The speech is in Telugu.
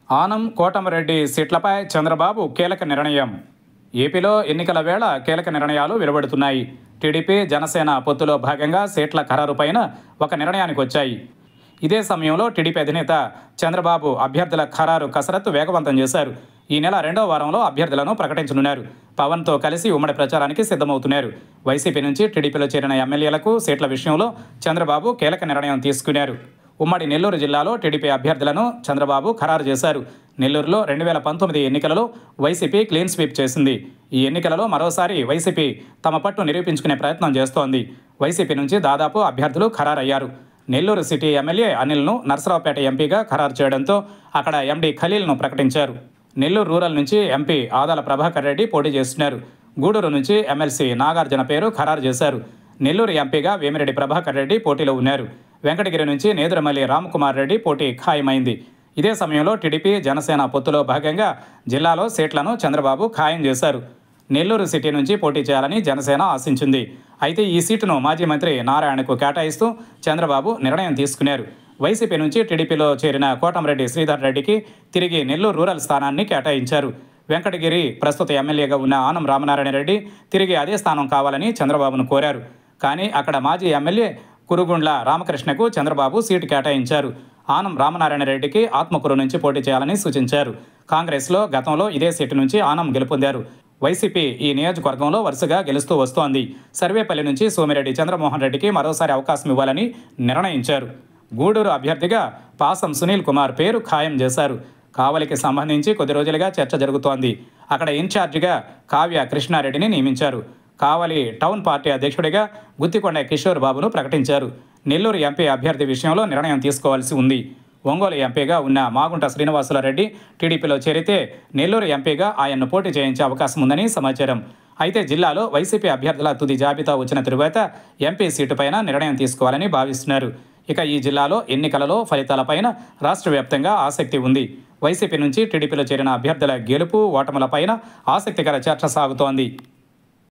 ఆనం కోటమిరెడ్డి సీట్లపై చంద్రబాబు కీలక నిర్ణయం. ఏపీలో ఎన్నికల వేళ కీలక నిర్ణయాలు వెలువడుతున్నాయి. టీడీపీ జనసేన పొత్తులో భాగంగా సీట్ల ఖరారుపైన ఒక నిర్ణయానికి వచ్చాయి. ఇదే సమయంలో టీడీపీ అధినేత చంద్రబాబు అభ్యర్థుల ఖరారు కసరత్తు వేగవంతం చేశారు. ఈ నెల 2వ వారంలో అభ్యర్థులను ప్రకటించనున్నారు. పవన్తో కలిసి ఉమ్మడి ప్రచారానికి సిద్ధమవుతున్నారు. వైసీపీ నుంచి టీడీపీలో చేరిన ఎమ్మెల్యేలకు సీట్ల విషయంలో చంద్రబాబు కీలక నిర్ణయం తీసుకున్నారు. ఉమ్మడి నెల్లూరు జిల్లాలో టీడీపీ అభ్యర్థులను చంద్రబాబు ఖరారు చేశారు. నెల్లూరులో 2019 ఎన్నికలలో వైసీపీ క్లీన్ స్వీప్ చేసింది. ఈ ఎన్నికలలో మరోసారి వైసీపీ తమ పట్టు నిరూపించుకునే ప్రయత్నం చేస్తోంది. వైసీపీ నుంచి దాదాపు అభ్యర్థులు ఖరారయ్యారు. నెల్లూరు సిటీ ఎమ్మెల్యే అనిల్ను నర్సరావుపేట ఎంపీగా ఖరారు చేయడంతో అక్కడ ఎండీ ఖలీల్ను ప్రకటించారు. నెల్లూరు రూరల్ నుంచి ఎంపీ ఆదాల ప్రభాకర్ రెడ్డి పోటీ చేస్తున్నారు. గూడూరు నుంచి ఎమ్మెల్సీ నాగార్జున పేరు ఖరారు చేశారు. నెల్లూరు ఎంపీగా వేమిరెడ్డి ప్రభాకర్ రెడ్డి పోటీలో ఉన్నారు. వెంకటగిరి నుంచి నేదురమల్లి రామ్కుమార్ రెడ్డి పోటీ ఖాయమైంది. ఇదే సమయంలో టీడీపీ జనసేన పొత్తులో భాగంగా జిల్లాలో సీట్లను చంద్రబాబు ఖాయం చేశారు. నెల్లూరు సిటీ నుంచి పోటీ చేయాలని జనసేన ఆశించింది. అయితే ఈ సీటును మాజీ మంత్రి నారాయణకు కేటాయిస్తూ చంద్రబాబు నిర్ణయం తీసుకున్నారు. వైసీపీ నుంచి టీడీపీలో చేరిన కోటమిరెడ్డి శ్రీధర్ రెడ్డికి తిరిగి నెల్లూరు రూరల్ స్థానాన్ని కేటాయించారు. వెంకటగిరి ప్రస్తుత ఎమ్మెల్యేగా ఉన్న ఆనం రామనారాయణ రెడ్డి తిరిగి అదే స్థానం కావాలని చంద్రబాబును కోరారు. కానీ అక్కడ మాజీ ఎమ్మెల్యే కురుగుండ్ల రామకృష్ణకు చంద్రబాబు సీటు కేటాయించారు. ఆనం రామనారాయణ రెడ్డికి ఆత్మకూరు నుంచి పోటీ చేయాలని సూచించారు. కాంగ్రెస్లో గతంలో ఇదే సీటు నుంచి ఆనం గెలుపొందారు. వైసీపీ ఈ నియోజకవర్గంలో వరుసగా గెలుస్తూ వస్తోంది. సర్వేపల్లి నుంచి సోమిరెడ్డి చంద్రమోహన్ రెడ్డికి మరోసారి అవకాశం ఇవ్వాలని నిర్ణయించారు. గూడూరు అభ్యర్థిగా పాసం సునీల్ కుమార్ పేరు ఖాయం చేశారు. కావలికి సంబంధించి కొద్ది రోజులుగా చర్చ జరుగుతోంది. అక్కడ ఇన్ఛార్జిగా కావ్య కృష్ణారెడ్డిని నియమించారు. కావలి టౌన్ పార్టీ అధ్యక్షుడిగా గుత్తికొండ కిషోర్ బాబును ప్రకటించారు. నెల్లూరు ఎంపీ అభ్యర్థి విషయంలో నిర్ణయం తీసుకోవాల్సి ఉంది. ఒంగోలు ఎంపీగా ఉన్న మాగుంట శ్రీనివాసులరెడ్డి టీడీపీలో చేరితే నెల్లూరు ఎంపీగా ఆయన్ను పోటీ చేయించే అవకాశం ఉందని సమాచారం. అయితే జిల్లాలో వైసీపీ అభ్యర్థుల తుది జాబితా వచ్చిన తరువాత ఎంపీ సీటుపైన నిర్ణయం తీసుకోవాలని భావిస్తున్నారు. ఇక ఈ జిల్లాలో ఎన్నికలలో ఫలితాలపైన రాష్ట్ర వ్యాప్తంగా ఆసక్తి ఉంది. వైసీపీ నుంచి టీడీపీలో చేరిన అభ్యర్థుల గెలుపు ఓటములపైన ఆసక్తికర చర్చ సాగుతోంది.